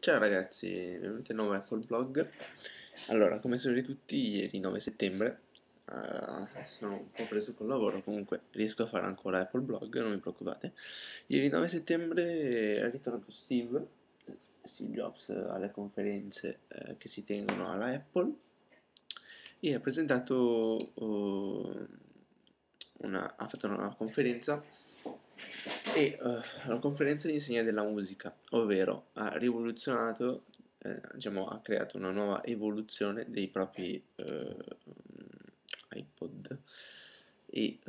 Ciao ragazzi, benvenuti al nuovo Apple Vlog. Allora, come sapete tutti, ieri 9 settembre sono un po' preso col lavoro, comunque riesco a fare ancora Apple Vlog, non vi preoccupate. Ieri 9 settembre è ritornato Steve Jobs alle conferenze che si tengono alla Apple e ha presentato ha fatto una conferenza la conferenza all'insegna della musica, ovvero ha rivoluzionato, diciamo, ha creato una nuova evoluzione dei propri iPod e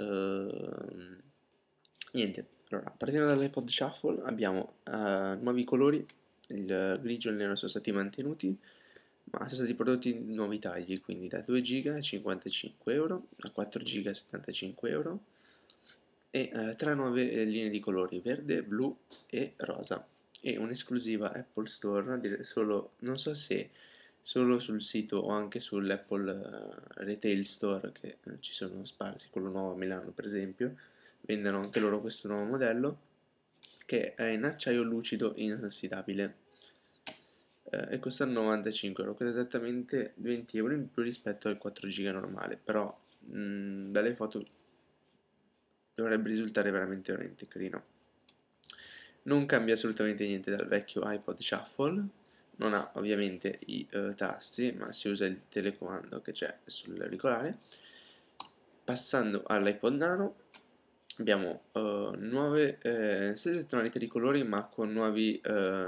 niente, allora, partendo dall'iPod Shuffle abbiamo nuovi colori, il grigio e il nero sono stati mantenuti, ma sono stati prodotti nuovi tagli, quindi da 2 giga a 55 euro, da 4 giga a 75 euro e 3 nuove linee di colori, verde, blu e rosa, e un'esclusiva Apple Store, non so se solo sul sito o anche sull'Apple Retail Store che ci sono sparsi, quello nuovo a Milano per esempio, vendono anche loro questo nuovo modello che è in acciaio lucido inossidabile e costa 95 euro, costa esattamente 20 euro in più rispetto al 4 giga normale, però dalle foto dovrebbe risultare veramente carino. Non cambia assolutamente niente dal vecchio iPod Shuffle, non ha ovviamente i tasti, ma si usa il telecomando che c'è sull'auricolare. Passando all'iPod Nano, abbiamo nuove stesse tonalità di colori, ma con nuovi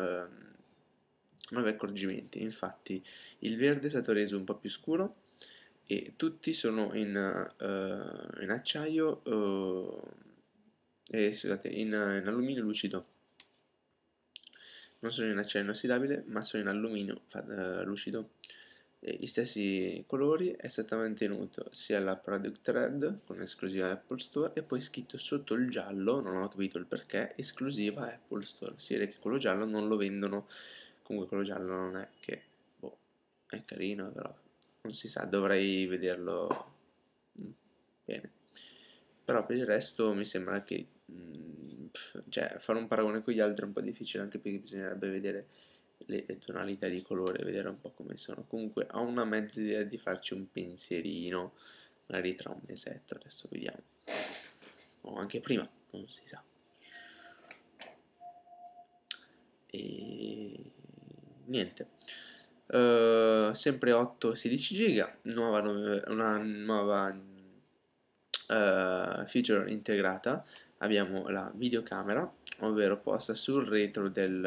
accorgimenti. Infatti, il verde è stato reso un po' più scuro e tutti sono in acciaio, scusate, in alluminio lucido. Non sono in acciaio inossidabile, ma sono in alluminio lucido. E gli stessi colori, è stato mantenuto sia la Product Red con esclusiva Apple Store e poi scritto sotto il giallo, non ho capito il perché, esclusiva Apple Store. Si vede che quello giallo non lo vendono, comunque quello giallo non è che, boh, è carino, però non si sa, dovrei vederlo bene. Però per il resto mi sembra che cioè, fare un paragone con gli altri è un po' difficile, anche perché bisognerebbe vedere le tonalità di colore, vedere un po' come sono. Comunque ho una mezza idea di farci un pensierino, magari tra un mesetto, adesso vediamo. O anche prima, non si sa. E niente. Sempre 8-16 giga, una nuova feature integrata. Abbiamo la videocamera, ovvero posta sul retro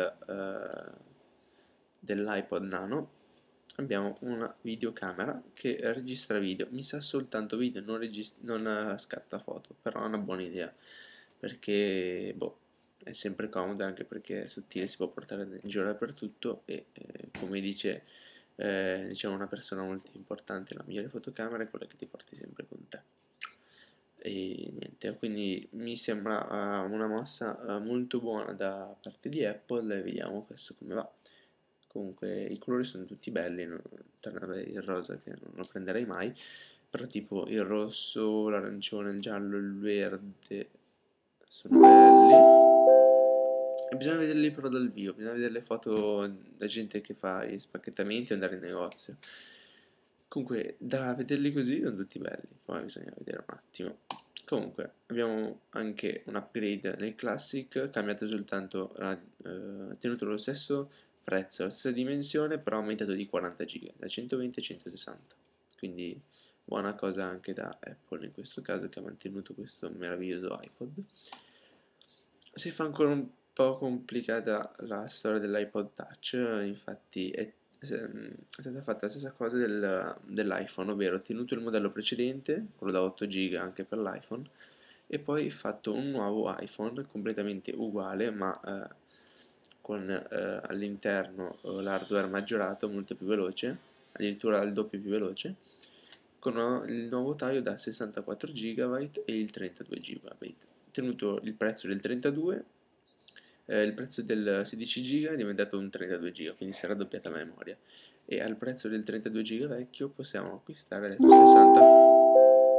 dell'iPod Nano. Abbiamo una videocamera che registra video, mi sa soltanto video, non scatta foto, però è una buona idea perché boh, è sempre comoda, anche perché è sottile, si può portare in giro dappertutto e come dice diciamo una persona molto importante, la migliore fotocamera è quella che ti porti sempre con te. E niente, quindi mi sembra una mossa molto buona da parte di Apple, e vediamo questo come va. Comunque i colori sono tutti belli, tranne il rosa che non lo prenderei mai, però tipo il rosso, l'arancione, il giallo, il verde sono belli. E bisogna vederli però dal vivo, bisogna vedere le foto da gente che fa gli spacchettamenti o andare in negozio. Comunque, da vederli così sono tutti belli, poi bisogna vedere un attimo. Comunque, abbiamo anche un upgrade nel Classic, cambiato soltanto, tenuto lo stesso prezzo, la stessa dimensione, però aumentato di 40 giga, da 120 a 160. Quindi, buona cosa anche da Apple in questo caso, che ha mantenuto questo meraviglioso iPod. Si fa ancora un po' complicata la storia dell'iPod Touch, infatti è stata fatta la stessa cosa dell'iPhone, ovvero tenuto il modello precedente, quello da 8 giga anche per l'iPhone, e poi fatto un nuovo iPhone completamente uguale, ma con all'interno l'hardware maggiorato, molto più veloce, addirittura il doppio più veloce, con il nuovo taglio da 64 GB e il 32 GB. Tenuto il prezzo del 32, il prezzo del 16 GB è diventato un 32 GB, quindi si è raddoppiata la memoria. E al prezzo del 32 GB vecchio possiamo acquistare adesso 60.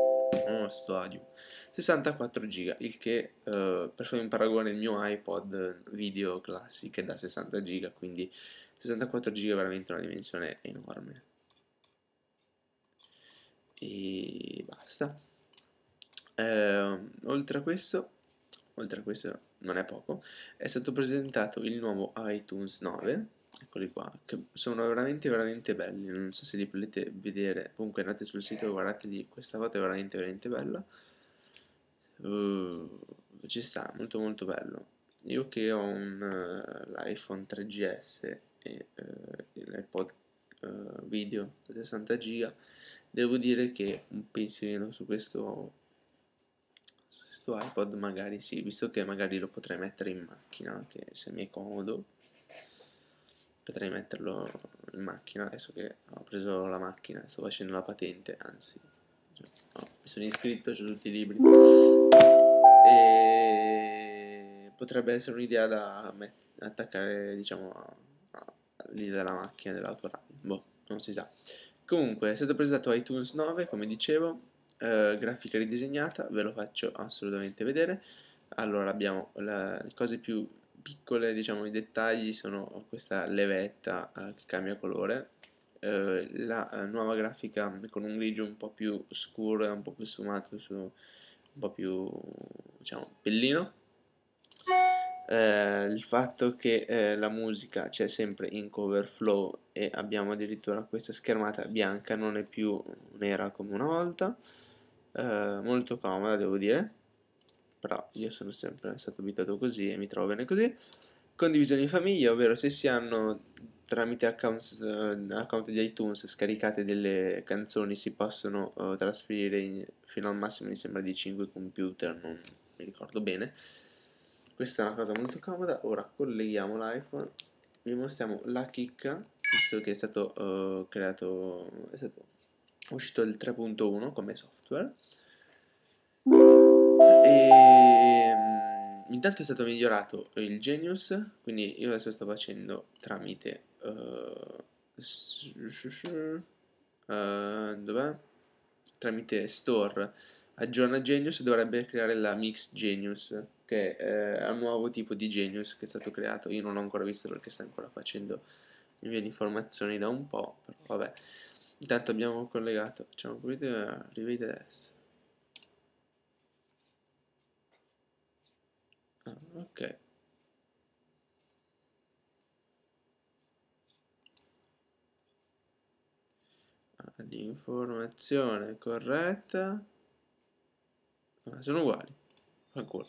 sto audio, 64 giga, il che per fare un paragone il mio iPod video classic è da 60 giga, quindi 64 giga è veramente una dimensione enorme. E basta. Oltre a questo non è poco, è stato presentato il nuovo iTunes 9, eccoli qua, che sono veramente belli, non so se li volete vedere, comunque andate sul sito e guardateli, questa foto è veramente bella. Ci sta, molto bello. Io che ho l'iPhone 3GS e l'iPod video da 60 giga, devo dire che un pensierino su questo iPod magari sì, visto che magari lo potrei mettere in macchina, che se mi è comodo, potrei metterlo in macchina, adesso che ho preso la macchina e sto facendo la patente, anzi, no, mi sono iscritto, ho tutti i libri. E potrebbe essere un'idea da attaccare, diciamo, lì dalla macchina dell'autoradio. Boh, non si sa. Comunque, è stato presentato iTunes 9, come dicevo, grafica ridisegnata, ve lo faccio assolutamente vedere. Allora, abbiamo le cose più piccole, diciamo, i dettagli sono questa levetta che cambia colore, la nuova grafica con un grigio un po' più scuro e un po' più sfumato un po' più, diciamo, bellino. Il fatto che la musica c'è sempre in cover flow e abbiamo addirittura questa schermata bianca, non è più nera come una volta, molto comoda devo dire, però io sono sempre stato abituato così e mi trovo bene così. Condivisione in famiglia, ovvero se si hanno tramite account di iTunes scaricate delle canzoni si possono trasferire fino al massimo mi sembra di 5 computer, non mi ricordo bene. Questa è una cosa molto comoda. Ora colleghiamo l'iPhone, vi mostriamo la chicca, visto che è stato è stato uscito il 3.1 come software. E intanto è stato migliorato il Genius, quindi io adesso sto facendo tramite dov'è? Tramite Store. Aggiorna Genius, dovrebbe creare la Mix Genius, che è un nuovo tipo di Genius che è stato creato. Io non l'ho ancora visto perché sta ancora facendo invio di informazioni da un po', però vabbè. Intanto abbiamo collegato, facciamo come rivede adesso. Ok. L'informazione corretta. Sono uguali. Ancora.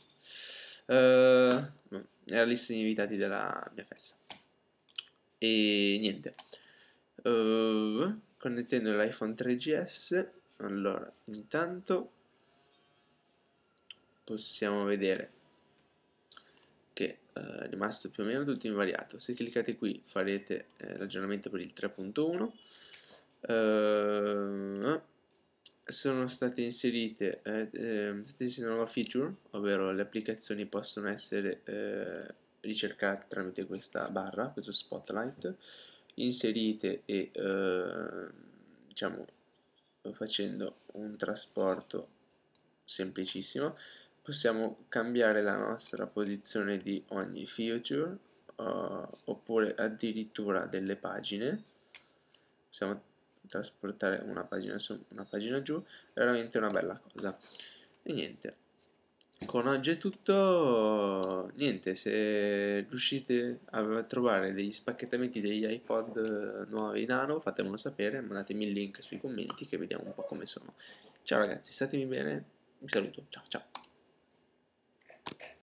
È la lista di invitati della mia festa. E niente. Connettendo l'iPhone 3GS. Allora, intanto possiamo vedere che è rimasto più o meno tutto invariato. Se cliccate qui farete l'aggiornamento per il 3.1. Sono state inserite una nuova feature, ovvero le applicazioni possono essere ricercate tramite questa barra, questo spotlight, inserite e diciamo facendo un trasporto semplicissimo possiamo cambiare la nostra posizione di ogni feature oppure addirittura delle pagine. Possiamo trasportare una pagina su, una pagina giù, è veramente una bella cosa. E niente, con oggi è tutto. Niente, se riuscite a trovare degli spacchettamenti degli iPod nuovi nano, fatemelo sapere, mandatemi il link sui commenti che vediamo un po' come sono. Ciao ragazzi, statemi bene, vi saluto, ciao ciao.